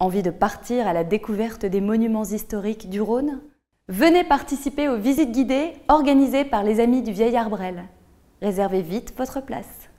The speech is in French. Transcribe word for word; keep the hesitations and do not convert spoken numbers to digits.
Envie de partir à la découverte des monuments historiques du Rhône? Venez participer aux visites guidées organisées par les Amis du Vieil Arbrel. Réservez vite votre place.